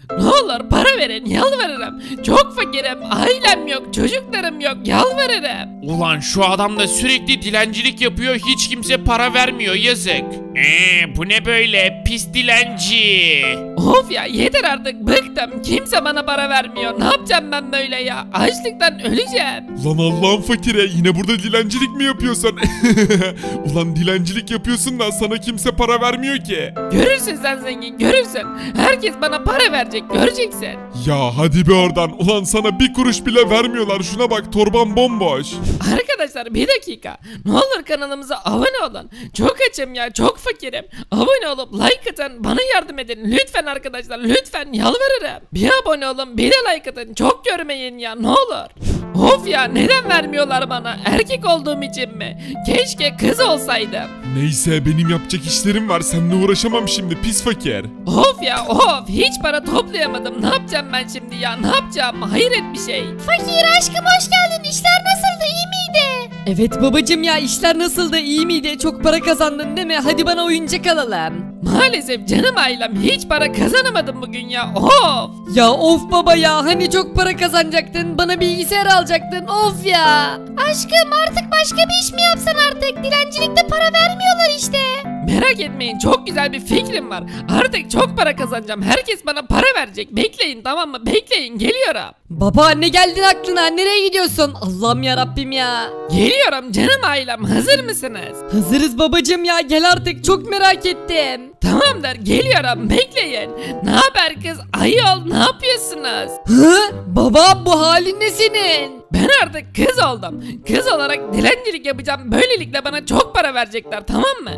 Ne olur para verin, yalvarırım. Çok fakirim, ailem yok, çocuklarım yok, yalvarırım. Ulan şu adam da sürekli dilencilik yapıyor, hiç kimse para vermiyor, yazık. Bu ne böyle pis dilenci. Of ya, yeter artık, bıktım. Kimse bana para vermiyor. Ne yapacağım ben böyle ya? Açlıktan öleceğim. Lan Allah'ın fakire, yine burada dilencilik mi yapıyorsun? Ulan dilencilik yapıyorsun da sana kimse para vermiyor ki. Görürsün sen zengin, görürsün. Herkes bana para verecek, göreceksin. Ya hadi be oradan. Ulan sana bir kuruş bile vermiyorlar. Şuna bak, torban bomboş. Arkadaşlar bir dakika. Ne olur kanalımıza abone olun. Çok açım ya, çok fakirim. Abone olup like atın, bana yardım edin. Lütfen arkadaşlar, lütfen yalvarırım. Bir abone olun, bir de like atın. Çok görmeyin ya, ne olur. Of ya, neden vermiyorlar bana? Erkek olduğum için mi? Keşke kız olsaydım. Neyse, benim yapacak işlerim var. Seninle uğraşamam şimdi, pis fakir. Of ya of, hiç para toplayamadım. Ne yapacağım ben şimdi ya, ne yapacağım? Hayret bir şey. Fakir aşkım, hoş geldin. İşler nasıldı, iyi miydi? Evet babacım ya, işler nasıldı, iyi miydi? Çok para kazandın değil mi? Hadi bana oyuncak alalım. Maalesef canım ailem, hiç para kazanamadım bugün ya. Of. Ya of baba ya, hani çok para kazanacaktın, bana bilgisayar alacaktın, of ya. Aşkım artık başka bir iş mi yapsan artık? Dilencilikte para vermiyorlar işte. Merak etmeyin, çok güzel bir fikrim var. Artık çok para kazanacağım. Herkes bana para verecek. Bekleyin, tamam mı? Bekleyin, geliyorum. Baba ne geldin aklına, nereye gidiyorsun? Allah'ım ya Rabbim ya. Geliyorum canım ailem, hazır mısınız? Hazırız babacım ya, gel artık, çok merak ettim. Tamamdır, geliyorum, bekleyin. Ne haber kız? Ayol, ne yapıyorsunuz? Hı? Baba bu halin ne senin? Ben artık kız oldum. Kız olarak dilencilik yapacağım. Böylelikle bana çok para verecekler, tamam mı?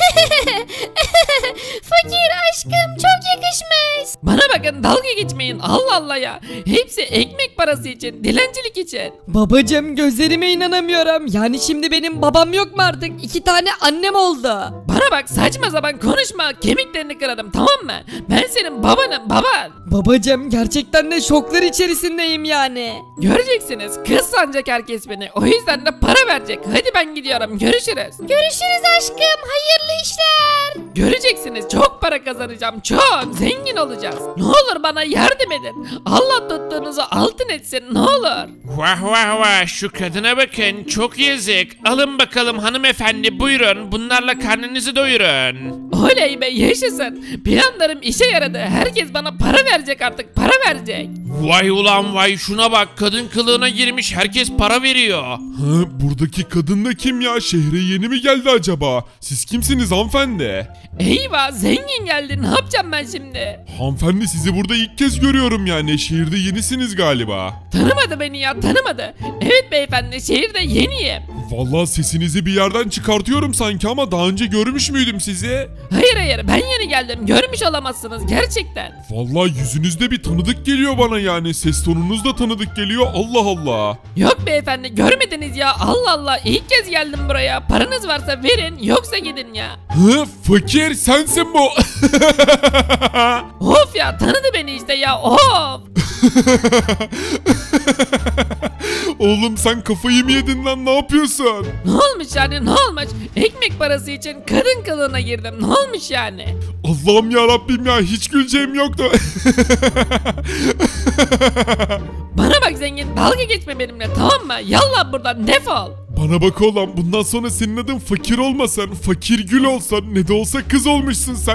Fakir aşkım, çok yakışmış. Bana bakın, dalga geçmeyin. Allah Allah ya. Hepsi ekmek parası için, dilencilik için. Babacım gözlerime inanamıyorum. Yani şimdi benim babam yok mu artık? 2 tane annem oldu. Bana bak, saçma sapan konuşma. Kemiklerini kırarım, tamam mı? Ben senin babanım, baban. Babacım gerçekten de şoklar içerisindeyim yani. Göreceksiniz, kız sanacak herkes beni. O yüzden de para verecek. Hadi ben gidiyorum, görüşürüz. Görüşürüz aşkım, hayırlı işler. Göreceksiniz, çok para kazanacağım, çok zengin olacağız. Ne olur bana yardım edin. Allah tuttuğunuzu altın etsin, ne olur. Vah vah vah, şu kadına bakın, çok yazık. Alın bakalım hanımefendi, buyurun, bunlarla karnınızı doyurun. Oley be, yaşasın. Planlarım işe yaradı. Herkes bana para verecek artık, para verecek. Vay ulan vay, şuna bak, kadın kılığına girmiş, herkes para veriyor. Hı, buradaki kadın da kim ya? Şehre yeni mi geldi acaba? Siz kimsiniz hanımefendi? Eyvah, zengin geldi. Ne yapacağım ben şimdi? Hanımefendi, sizi burada ilk kez görüyorum yani. Şehirde yenisiniz galiba. Tanımadı beni ya, tanımadı. Evet beyefendi, şehirde yeniyim. Vallahi sesinizi bir yerden çıkartıyorum sanki ama daha önce görmüş müydüm sizi? Hayır hayır, ben yeni geldim. Görmüş olamazsınız gerçekten. Vallahi yüzünüzde bir tanıdık geliyor bana yani. Ses tonunuz da tanıdık geliyor. Allah Allah. Yok beyefendi, görmediniz ya. Allah Allah, ilk kez geldim buraya. Paranız varsa verin, yoksa gidin ya. Hı, fakir sensin bu. Of ya, tanıdı beni işte ya, of. Oğlum sen kafayı mı yedin lan, ne yapıyorsun? Ne olmuş yani, ne olmuş? Ekmek parası için kadın kılığına girdim, ne olmuş yani? Allah'ım ya Rabbim ya, hiç güleceğim yoktu. Bana bak zengin, dalga geçme benimle, tamam mı? Yallah buradan, defol. Bana bak oğlum, bundan sonra senin adın fakir olmasın, fakir gül olsan, ne de olsa kız olmuşsun sen.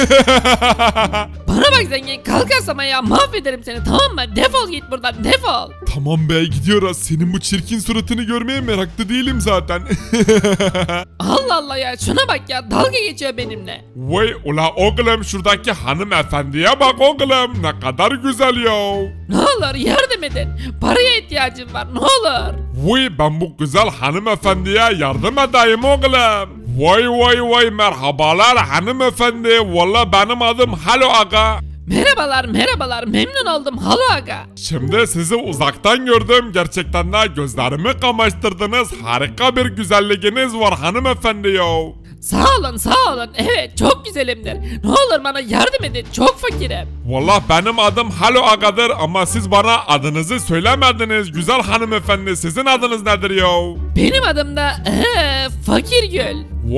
Bana bak zengin, kalkarsam ya mahvederim seni, tamam mı? Defol git buradan, defol. Tamam be, gidiyoruz. Senin bu çirkin suratını görmeye meraklı değilim zaten. Allah Allah ya, şuna bak ya, dalga geçiyor benimle. Vay ula oğlum, şuradaki hanımefendiye bak oğlum, ne kadar güzel ya. Ne olur yardım edin, paraya ihtiyacım var, ne olur. Vay, ben bu güzel hanımefendiye yardım edeyim oğlum. Vay vay vay, merhabalar hanımefendi. Valla benim adım Halo Aga. Merhabalar merhabalar, memnun oldum Halo Aga. Şimdi sizi uzaktan gördüm. Gerçekten de gözlerimi kamaştırdınız. Harika bir güzelliğiniz var hanımefendi ya. Sağ olun evet çok güzelimdir. Ne olur bana yardım edin çok fakirim. Valla benim adım Halo Aga'dır ama siz bana adınızı söylemediniz. Güzel hanımefendi sizin adınız nedir ya? Benim adım da Fakirgül.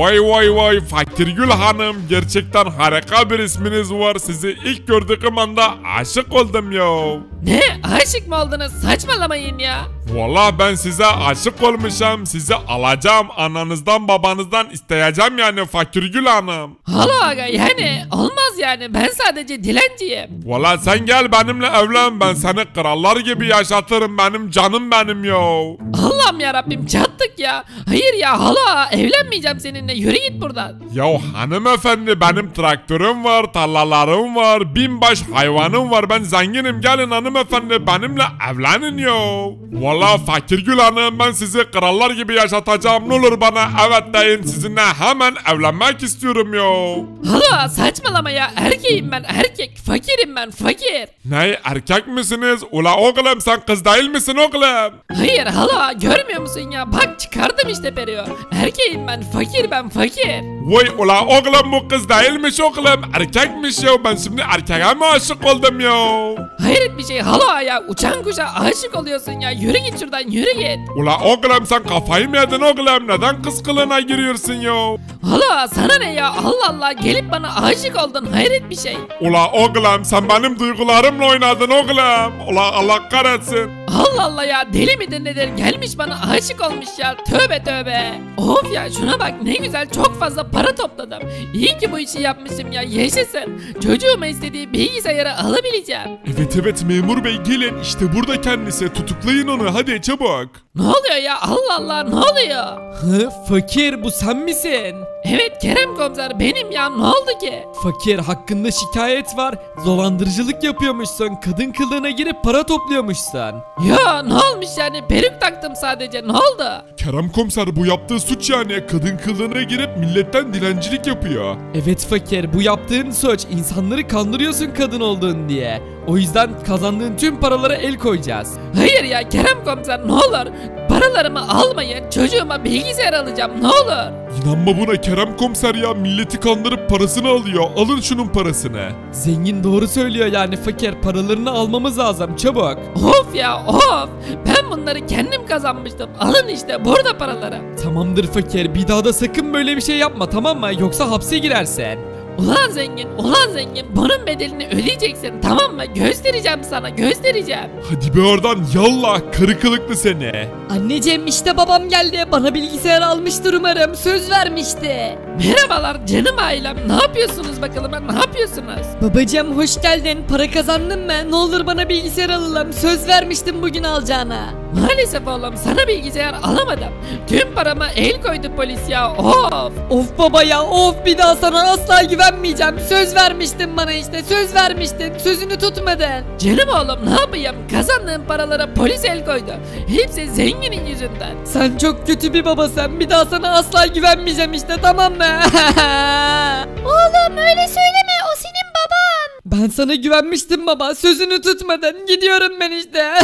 Vay Fakirgül Hanım, gerçekten harika bir isminiz var. Sizi ilk gördüğüm anda aşık oldum ya. Ne aşık mı oldunuz saçmalamayın ya. Valla ben size aşık olmuşum. Sizi alacağım, ananızdan babanızdan isteyeceğim yani Fakirgül Hanım. Halo aga yani olmaz yani ben sadece dilenciyim. Valla sen gel benimle evlen, ben seni krallar gibi yaşatırım, benim canım benim ya. Allah'ım yarabbim çattık ya. Hayır ya halo evlenmeyeceğim seninle yürü git buradan. Ya hanımefendi, benim traktörüm var, tarlalarım var, binbaş hayvanım var, ben zenginim, gelin hanımefendi benimle evlenin ya. Valla Fakirgül Hanım, ben sizi krallar gibi yaşatacağım, ne olur bana evet deyin, sizinle hemen evlenmek istiyorum ya. Halo saçmalama ya erkeğim ben erkek fakirim ben fakir. Ne, erkek misiniz? Ula oğlum sen kız değil misin oğlum? Hayır halo görmüyor musun ya bak çıkardım işte periyor. Erkeğim ben fakir. Vay ula oğlum, bu kız değilmiş oğlum, erkekmiş ya, ben şimdi erkeğe mi aşık oldum ya? Hayret bir şey halo ya uçan kuşa aşık oluyorsun ya yürü git şuradan yürü git. Ula oğlum sen kafayı mı yedin oğlum, neden kız kılığına giriyorsun ya? Halo sana ne ya Allah Allah gelip bana aşık oldun hayret bir şey. Ula oğlum sen benim duygularımla oynadın oğlum. Ula Allah kahretsin. Allah Allah ya deli midir nedir gelmiş bana aşık olmuş ya tövbe. Of ya şuna bak ne güzel çok fazla para topladım. İyi ki bu işi yapmışım ya yaşasın. Çocuğuma istediği bilgisayarı alabileceğim. Evet memur bey, gelin işte burada kendisi, tutuklayın onu hadi çabuk. Ne oluyor ya Allah Allah ne oluyor? Hı, fakir bu sen misin? Evet Kerem komiser benim ya ne oldu ki? Fakir hakkında şikayet var. Dolandırıcılık yapıyormuşsun. Kadın kılığına girip para topluyormuşsun. Ya ne olmuş yani peruk taktım sadece ne oldu? Kerem komiser, bu yaptığı suç yani, kadın kılığına girip milletten dilencilik yapıyor. Evet fakir bu yaptığın suç. İnsanları kandırıyorsun kadın olduğun diye. O yüzden kazandığın tüm paralara el koyacağız. Hayır ya Kerem komiser ne olur paralarımı almayın çocuğuma bilgisayar alacağım ne olur. İnanma buna Kerem komiser ya, milleti kandırıp parasını alıyor, alın şunun parasını. Zengin doğru söylüyor yani fakir. Paralarını almamız lazım çabuk. Of ya of ben bunları kendim kazanmıştım alın işte burada paraları. Tamamdır fakir bir daha da sakın böyle bir şey yapma tamam mı? Yoksa hapse girersin. Ulan zengin bunun bedelini ödeyeceksin tamam mı göstereceğim sana göstereceğim. Hadi be oradan yallah, karı kılıklı seni. Anneciğim işte babam geldi. Bana bilgisayar almıştır umarım. Söz vermişti. Merhabalar canım ailem ne yapıyorsunuz bakalım ne yapıyorsunuz? Babacığım hoş geldin. Para kazandın mı? Ne olur bana bilgisayar alalım. Söz vermiştim bugün alacağına. Maalesef oğlum sana bilgisayar alamadım. Tüm parama el koydu polis ya of. Of baba ya of bir daha sana asla güvenmeyeceğim. Söz vermiştin bana işte söz vermiştin. Sözünü tutmadın. Canım oğlum ne yapayım kazandığım paralara polis el koydu. Hepsi zenginin yüzünden. Sen çok kötü bir babasın. Bir daha sana asla güvenmeyeceğim işte tamam mı? Oğlum öyle söyleme o senin baban. Ben sana güvenmiştim baba. Sözünü tutmadın. Gidiyorum ben işte.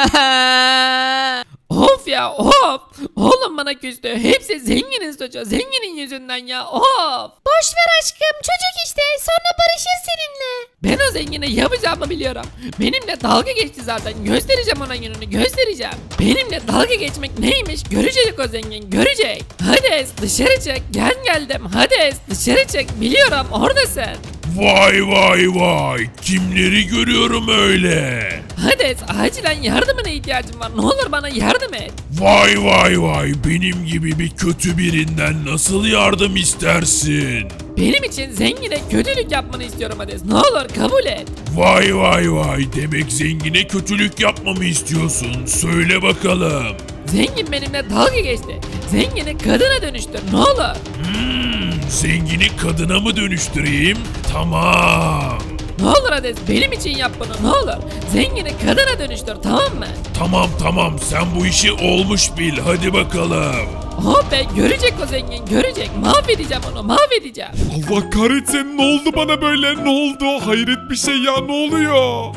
Of ya of. Oğlum bana küstü. Hepsi zenginin suçu. Zenginin yüzünden ya of. Boş ver aşkım çocuk işte sonra barışır seninle. Ben o zengine yapacağımı biliyorum. Benimle dalga geçti zaten. Göstereceğim ona gününü göstereceğim. Benimle dalga geçmek neymiş görecek o zengin görecek. Hades dışarı çık. Geldim. Hades dışarı çık. Biliyorum oradasın. Vay kimleri görüyorum öyle. Hades acilen yardımına ihtiyacım var. Ne olur bana yardım et. Vay benim gibi bir kötü birinden nasıl yardım istersin? Benim için zengine kötülük yapmanı istiyorum Hades. Ne olur kabul et. Vay demek zengine kötülük yapmamı istiyorsun, söyle bakalım. Zengin benimle dalga geçti. Zengini kadına dönüştür ne olur. Zengini kadına mı dönüştüreyim? Tamam. Ne olur Hades benim için yap bunu ne olur. Zengini kadına dönüştür tamam mı? Tamam sen bu işi olmuş bil, hadi bakalım. Oh be görecek o zengin görecek. Mahvedeceğim onu mahvedeceğim. Allah kahretsin, ne oldu bana böyle, ne oldu, hayret bir şey ya, ne oluyor?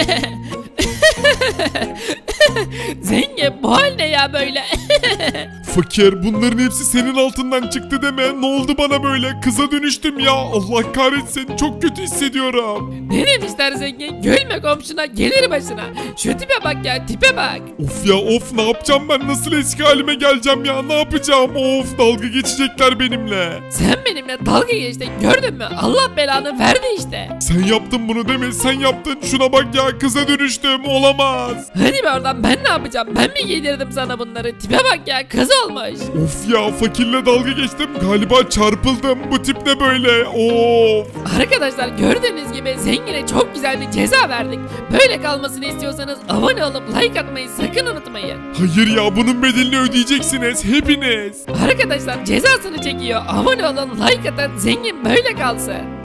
Zengin bu hal ne ya böyle? fakir, bunların hepsi senin altından çıktı deme. Ne oldu bana böyle? Kıza dönüştüm ya. Allah kahretsin, çok kötü hissediyorum. Ne demişler zengin? Gülme komşuna gelir başına. Şu tipe bak ya, tipe bak. Of ya of, ne yapacağım ben? Nasıl eski halime geleceğim ya? Ne yapacağım? Of, dalga geçecekler benimle. Sen benimle dalga geçtin, gördün mü? Allah belanı verdi işte. Sen yaptın bunu değil mi? Sen yaptın. Şuna bak ya, kıza dönüştüm. Olamaz. Hadi be oradan, ben ne yapacağım? Ben mi giydirdim sana bunları? Tipe bak ya, kız olmuş. Of ya, fakirle dalga geçtim. Galiba çarpıldım. Bu tip ne böyle? Of. Arkadaşlar gördüğünüz gibi zengine çok güzel bir ceza verdik. Böyle kalmasını istiyorsanız abone olup like atmayı sakın unutmayın. Hayır ya, bunun bedelini ödeyeceksiniz hepiniz. Arkadaşlar cezasını çekiyor. Abone olun, like atın, zengin böyle kalsın.